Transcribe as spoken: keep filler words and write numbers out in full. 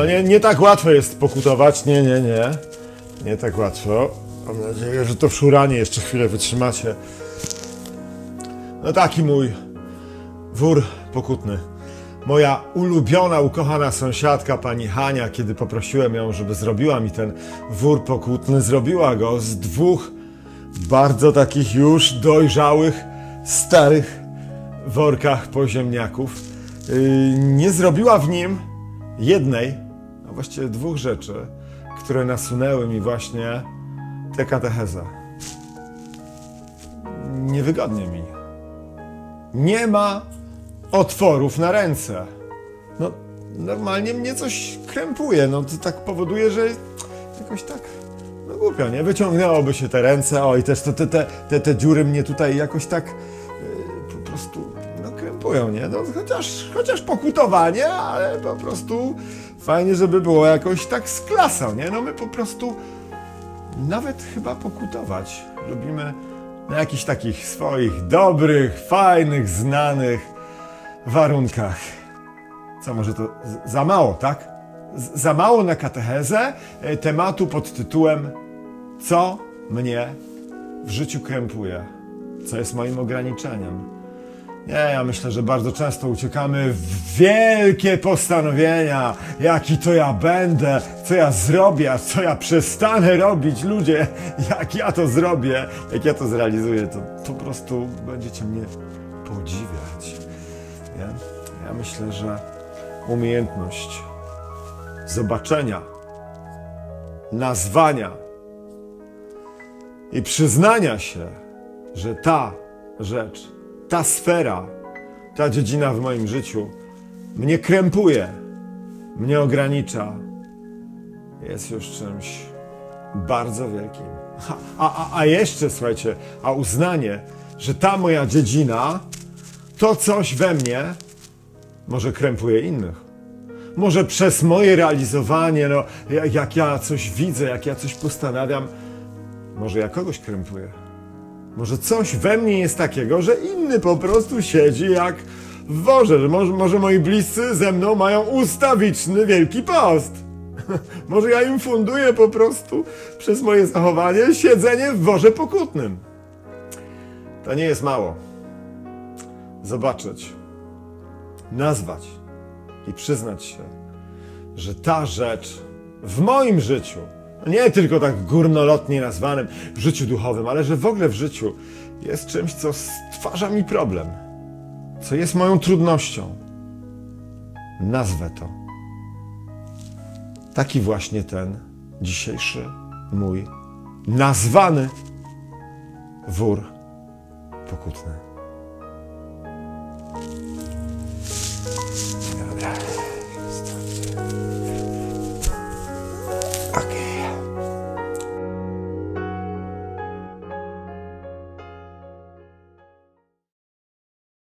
No nie, nie tak łatwo jest pokutować, nie, nie, nie. Nie tak łatwo. Mam nadzieję, że to wszuranie jeszcze chwilę wytrzymacie. No taki mój wór pokutny. Moja ulubiona, ukochana sąsiadka, pani Hania, kiedy poprosiłem ją, żeby zrobiła mi ten wór pokutny, zrobiła go z dwóch bardzo takich już dojrzałych, starych workach po ziemniaków. Yy, nie zrobiła w nim jednej, a właściwie dwóch rzeczy, które nasunęły mi właśnie tę katechezę. Niewygodnie mi. Nie ma otworów na ręce. No, normalnie mnie coś krępuje, no to tak powoduje, że jakoś tak, no głupio, nie? Wyciągnęłoby się te ręce, o i też te, te, te, te dziury mnie tutaj jakoś tak yy, po prostu, no krępują, nie? No chociaż, chociaż pokutowanie, ale po prostu fajnie, żeby było jakoś tak z klasą, nie? No my po prostu nawet chyba pokutować lubimy na jakichś takich swoich dobrych, fajnych, znanych warunkach. Co, może to za mało, tak? Z za mało na katechezę tematu pod tytułem co mnie w życiu krępuje? Co jest moim ograniczeniem? Nie, ja myślę, że bardzo często uciekamy w wielkie postanowienia. Jaki to ja będę, co ja zrobię, a co ja przestanę robić. Ludzie, jak ja to zrobię, jak ja to zrealizuję, to po prostu będziecie mnie podziwiać. Nie? Ja myślę, że umiejętność zobaczenia, nazwania i przyznania się, że ta rzecz, ta sfera, ta dziedzina w moim życiu mnie krępuje, mnie ogranicza, jest już czymś bardzo wielkim. A, a, a jeszcze, słuchajcie, a uznanie, że ta moja dziedzina, to coś we mnie może krępuje innych. Może przez moje realizowanie, no, jak ja coś widzę, jak ja coś postanawiam, może ja kogoś krępuję. Może coś we mnie jest takiego, że inny po prostu siedzi jak w worze, że może, może moi bliscy ze mną mają ustawiczny Wielki Post. Może ja im funduję po prostu przez moje zachowanie siedzenie w worze pokutnym. To nie jest mało. Zobaczyć, nazwać i przyznać się, że ta rzecz w moim życiu, nie tylko tak górnolotnie nazwanym w życiu duchowym, ale że w ogóle w życiu jest czymś, co stwarza mi problem, co jest moją trudnością. Nazwę to. Taki właśnie ten dzisiejszy mój nazwany wór pokutny.